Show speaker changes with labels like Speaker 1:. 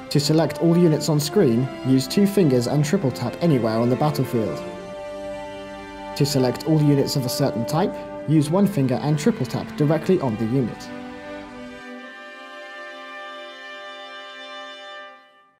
Speaker 1: To select all units on screen, use 2 fingers and triple tap anywhere on the battlefield. To select all units of a certain type, use 1 finger and triple tap directly on the unit.